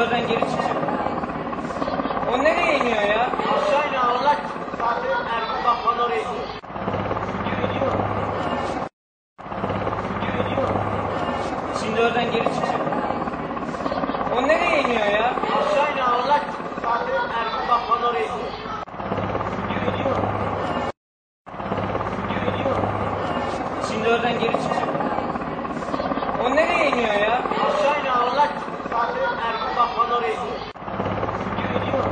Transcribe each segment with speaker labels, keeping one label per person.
Speaker 1: oradan geri çıkacak. O nereye iniyor ya?
Speaker 2: Aşağı iniyor Allah. Zaten Ergun Bakman oraya iniyor. Gidiyor.
Speaker 1: Şimdi oradan geri çıkacak. O nereye iniyor ya?
Speaker 2: Aşağı iniyor Allah. Zaten Ergun Bakman oraya iniyor. Gidiyor.
Speaker 1: Şimdi oradan geri çıkacak. O nereye iniyor ya?
Speaker 2: Aşağı iniyor Allah. Zaten Ergun Bakman oraya iniyor. Gidiyor.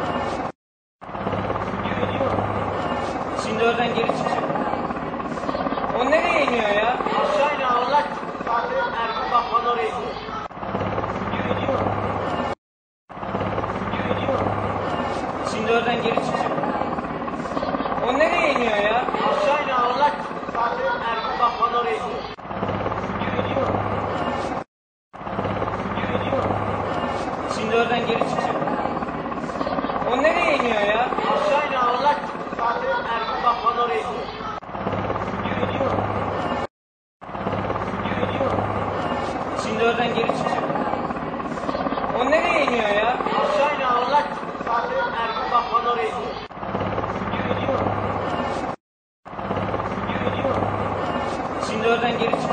Speaker 1: Şimdi oradan geri çıkacak. O nereye iniyor ya?
Speaker 2: Aşağı iniyor Allah. Zaten Ergun Bakman oraya iniyor. Gidiyor.
Speaker 1: Şimdi oradan geri çıkacak. O nereye iniyor ya?
Speaker 2: Aşağı iniyor Allah. Zaten Ergun Bakman oraya iniyor. Gidiyor.
Speaker 1: Şimdi oradan geri çıkacak. O nereye iniyor ya?
Speaker 2: Aşağı iniyor Allah. Zaten Ergun Bakman oraya iniyor. Gidiyor.
Speaker 1: Şimdi oradan geri çıkacak. O nereye iniyor ya?
Speaker 2: Aşağı iniyor Allah. Zaten Ergun Bakman oraya iniyor. Gidiyor.
Speaker 1: Şimdi oradan geri çıkacak.